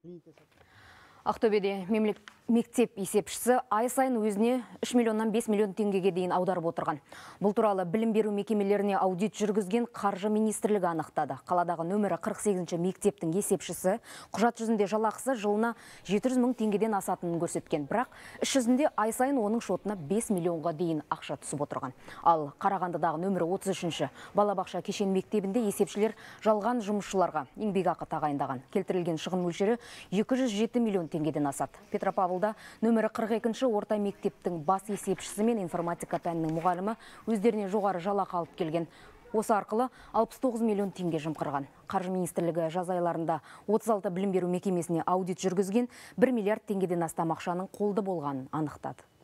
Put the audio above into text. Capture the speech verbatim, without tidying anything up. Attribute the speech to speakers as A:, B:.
A: Ақтөбеде мемлек мектеп есепшісі ай сайын өзіне үш миллионнан бес миллион теңгеге дейін аударып отырған. Бұл туралы білім беру мекемелеріне аудит жүргізген қаржы министрлігі анықтады. Қаладағы нөмірі қырық сегізінші мектептің есепшісі құжат жүзінде жалақысы жылына жеті жүз мың теңгеден асатынын көрсеткен. Бірақ іс жүзінде ай сайын оның шотына бес миллионға дейін ақша түсіп отырған. Ал Қарағандыдағы нөмірі отыз үшінші балабақша кешен мектебінде есепшілер жалған жұмысшыларға еңбекақы тағайындаған. Келтірілген шығын мөлшері екі жүз жеті миллион теңгеден асады. Петропавлда нөмірі қырық екінші орта мектептің бас есепшісі мен информатика пәнінің мұғалімі өздеріне жоғары жалақы алып келген. Осы арқылы алпыс тоғыз миллион теңге жымқырған. Қаржы министрлігі жаз айларында отыз алты білім беру мекемесіне аудит жүргізген, бір миллиард теңгеден астам ақшаның қолды болғанын анықтады.